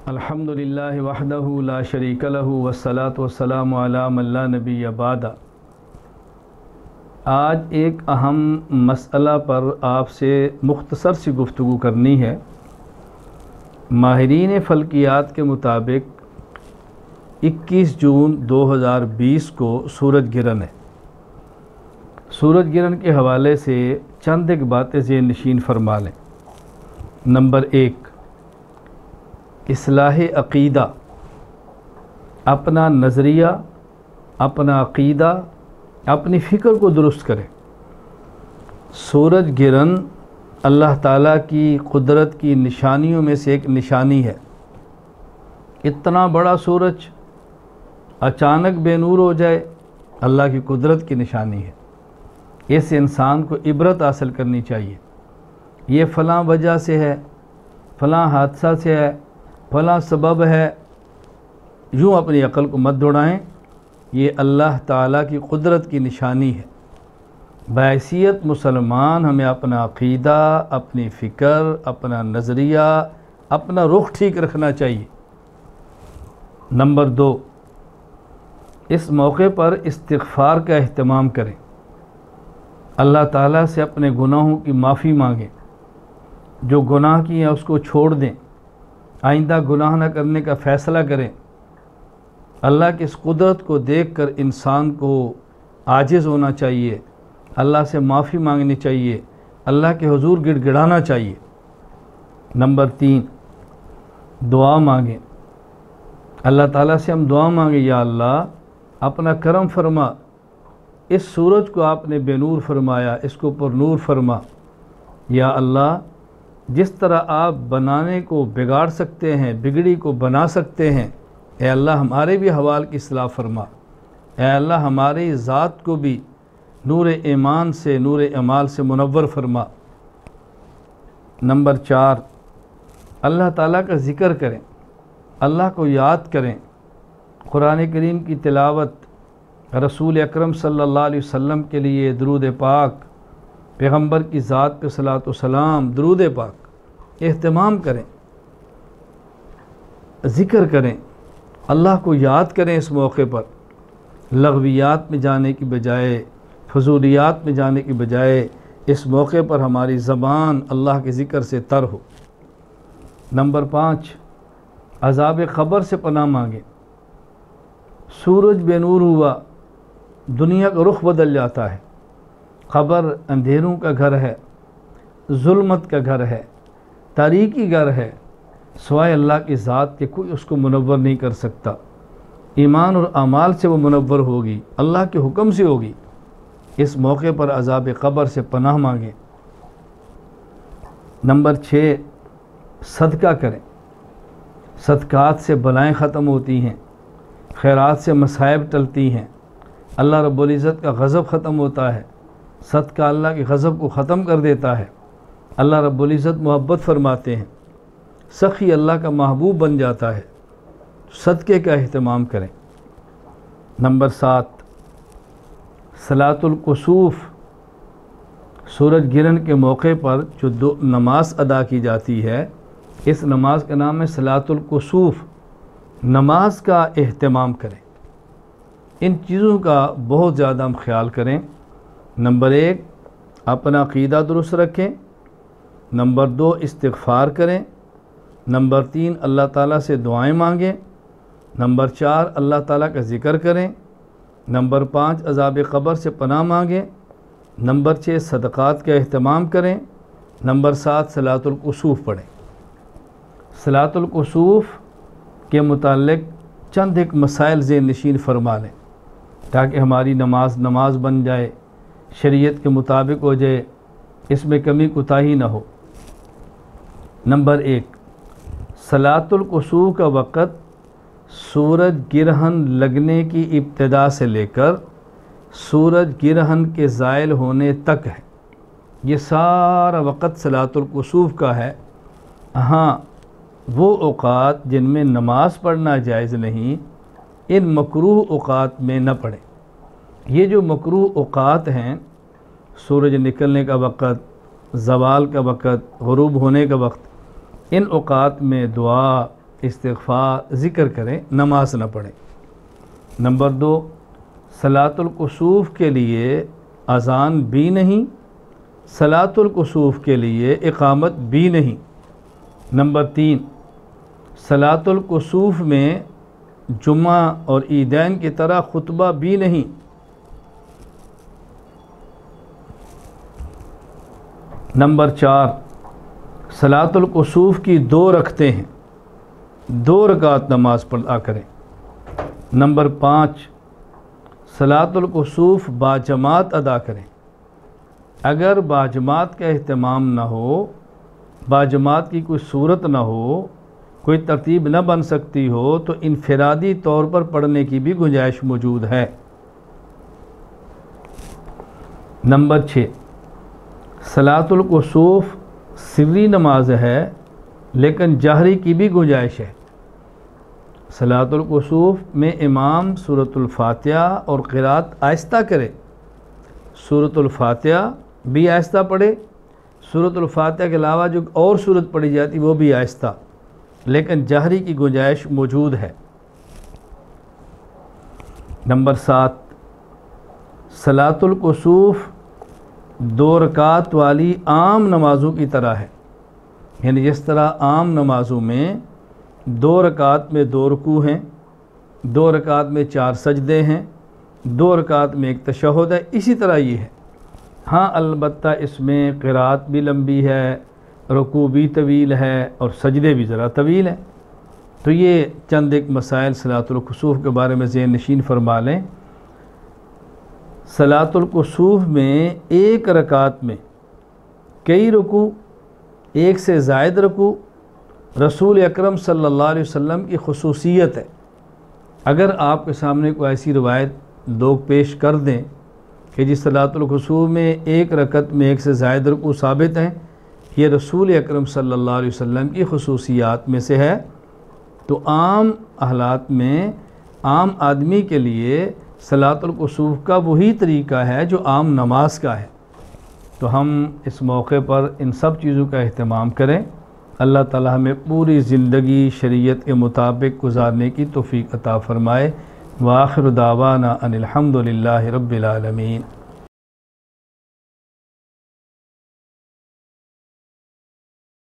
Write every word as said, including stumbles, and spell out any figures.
الحمدللہ وحدہ لا شریک لہ والصلاة والسلام علی من لا نبی بعدہ۔ آج ایک اہم مسئلہ پر آپ سے مختصر سی گفتگو کرنی ہے۔ ماہرین فلکیات کے مطابق اکیس جون دو ہزار بیس کو سورج گرہن ہے۔ سورج گرہن کے حوالے سے چند ایک باتیں ذہن نشین فرما لیں۔ نمبر ایک، اصلاح عقیدہ، اپنا نظریہ، اپنا عقیدہ، اپنی فکر کو درست کریں۔ سورج گرہن اللہ تعالیٰ کی قدرت کی نشانیوں میں سے ایک نشانی ہے۔ اتنا بڑا سورج اچانک بے نور ہو جائے، اللہ کی قدرت کی نشانی ہے۔ اس انسان کو عبرت حاصل کرنی چاہیے۔ یہ فلاں وجہ سے ہے، فلاں حادثہ سے ہے، فلاں سبب ہے، یوں اپنی عقل کو مت دوڑائیں۔ یہ اللہ تعالیٰ کی قدرت کی نشانی ہے۔ بحیثیت مسلمان ہمیں اپنا عقیدہ، اپنی فکر، اپنا نظریہ، اپنا رخ ٹھیک رکھنا چاہیے۔ نمبر دو، اس موقع پر استغفار کا اہتمام کریں۔ اللہ تعالیٰ سے اپنے گناہوں کی معافی مانگیں۔ جو گناہ کیے ہیں اس کو چھوڑ دیں، آئندہ گناہ نہ کرنے کا فیصلہ کریں۔ اللہ کی اس قدرت کو دیکھ کر انسان کو عاجز ہونا چاہیے، اللہ سے معافی مانگنی چاہیے، اللہ کے حضور گڑ گڑانا چاہیے۔ نمبر تین، دعا مانگیں۔ اللہ تعالیٰ سے ہم دعا مانگیں، یا اللہ اپنا کرم فرما، اس سورج کو آپ نے بے نور فرمایا، اس کو پر نور فرما۔ یا اللہ جس طرح آپ بنانے کو بگاڑ سکتے ہیں، بگڑی کو بنا سکتے ہیں، اے اللہ ہمارے بھی حوال کی اصلاح فرما۔ اے اللہ ہماری ذات کو بھی نور ایمان سے، نور اعمال سے منور فرما۔ نمبر چار، اللہ تعالیٰ کا ذکر کریں، اللہ کو یاد کریں۔ قرآن کریم کی تلاوت، رسول اکرم صلی اللہ علیہ وسلم کے لیے درود پاک، پیغمبر کی ذات پہ صلاۃ و سلام، درود پاک اہتمام کریں، ذکر کریں، اللہ کو یاد کریں۔ اس موقع پر لغویات میں جانے کی بجائے، فضولیات میں جانے کی بجائے اس موقع پر ہماری زبان اللہ کے ذکر سے تر ہو۔ نمبر پانچ، عذاب قبر سے پناہ مانگیں۔ سورج بے نور ہوا، دنیا کا رخ بدل جاتا ہے۔ قبر اندھیروں کا گھر ہے، ظلمت کا گھر ہے، تاریکی گھر ہے، سوائے اللہ کی ذات کے کوئی اس کو منور نہیں کر سکتا۔ ایمان اور اعمال سے وہ منور ہوگی، اللہ کے حکم سے ہوگی۔ اس موقع پر عذاب قبر سے پناہ مانگیں۔ نمبر چھ، صدقہ کریں۔ صدقات سے بلائیں ختم ہوتی ہیں، خیرات سے مصائب ٹلتی ہیں، اللہ رب العزت کا غضب ختم ہوتا ہے۔ صدقہ اللہ کے غضب کو ختم کر دیتا ہے۔ اللہ رب العزت محبت فرماتے ہیں، سخی اللہ کا محبوب بن جاتا ہے۔ صدقے کا اہتمام کریں۔ نمبر سات، صلاۃ الکسوف، سورج گرہن کے موقع پر جو دو نماز ادا کی جاتی ہے، اس نماز کا نام ہے صلاۃ الکسوف۔ نماز کا اہتمام کریں۔ ان چیزوں کا بہت زیادہ ہم خیال کریں۔ نمبر ایک، اپنا عقیدہ درست رکھیں۔ نمبر دو، استغفار کریں۔ نمبر تین، اللہ تعالیٰ سے دعائیں مانگیں۔ نمبر چار، اللہ تعالیٰ کا ذکر کریں۔ نمبر پانچ، عذاب قبر سے پناہ مانگیں۔ نمبر چھ، صدقات کا اہتمام کریں۔ نمبر سات، صلاۃ الکسوف پڑھیں۔ صلاۃ الکسوف کے متعلق چند ایک مسائل ذہن نشین فرما لیں تاکہ ہماری نماز نماز بن جائے، شریعت کے مطابق ہو جائے، اس میں کمی کوتاہی نہ ہو۔ نمبر ایک، صلاۃ الکسوف کا وقت سورج گرہن لگنے کی ابتدا سے لے کر سورج گرہن کے زائل ہونے تک ہے۔ یہ سارا وقت صلاۃ الکسوف کا ہے۔ ہاں، وہ اوقات جن میں نماز پڑھنا جائز نہیں، ان مکروہ اوقات میں نہ پڑھیں۔ یہ جو مکروہ اوقات ہیں، سورج نکلنے کا وقت، زوال کا وقت، غروب ہونے کا وقت، ان اوقات میں دعا، استغفار ذکر کریں، نماز نہ پڑھیں۔ نمبر دو، صلاۃ الکسوف کے لیے اذان بھی نہیں، صلاۃ الکسوف کے لیے اقامت بھی نہیں۔ نمبر تین، صلاۃ الکسوف میں جمعہ اور عیدین کی طرح خطبہ بھی نہیں۔ نمبر چار، صلاۃ الکسوف کی دو رکعتیں ہیں، دو رکعت نماز پڑھا کریں۔ نمبر پانچ، صلاۃ الکسوف باجماعت ادا کریں۔ اگر باجماعت کا اہتمام نہ ہو، باجماعت کی کوئی صورت نہ ہو، کوئی ترتیب نہ بن سکتی ہو، تو انفرادی طور پر پڑھنے کی بھی گنجائش موجود ہے۔ نمبر چھ، صلاۃ الکسوف سری نماز ہے لیکن جہری کی بھی گنجائش ہے۔ صلاۃ الکسوف میں امام سورۃ الفاتحہ اور قرات آہستہ کرے، سورۃ الفاتحہ بھی آہستہ پڑھے، سورۃ الفاتحہ کے علاوہ جو اور سورت پڑھی جاتی وہ بھی آہستہ، لیکن جہری کی گنجائش موجود ہے۔ نمبر سات، صلاۃ الکسوف دو رکعت والی عام نمازوں کی طرح ہے، یعنی جس طرح عام نمازوں میں دو رکعت میں دو رکوع ہیں، دو رکعت میں چار سجدے ہیں، دو رکعت میں ایک تشہد ہے، اسی طرح یہ ہے۔ ہاں البتہ اس میں قرات بھی لمبی ہے، رکوع بھی طویل ہے اور سجدے بھی ذرا طویل ہیں۔ تو یہ چند ایک مسائل صلاۃ الکسوف کے بارے میں ذہن نشین فرما لیں۔ صلاۃ الکسوف میں ایک رکعت میں کئی رکوع، ایک سے زائد رکوع رسول اکرم صلی اللہ علیہ وسلم کی خصوصیت ہے۔ اگر آپ کے سامنے کوئی ایسی روایت لوگ پیش کر دیں کہ جس صلاۃ الکسوف میں ایک رکعت میں ایک سے زائد رکوع ثابت ہیں، یہ رسول اکرم صلی اللہ علیہ وسلم کی خصوصیات میں سے ہے، تو عام حالات میں عام آدمی کے لیے صلاۃ الکسوف کا وہی طریقہ ہے جو عام نماز کا ہے۔ تو ہم اس موقع پر ان سب چیزوں کا اہتمام کریں۔ اللہ تعالیٰ ہمیں پوری زندگی شریعت کے مطابق گزارنے کی توفیق عطا فرمائے۔ وآخر دعوانا ان الحمد للہ رب العالمین۔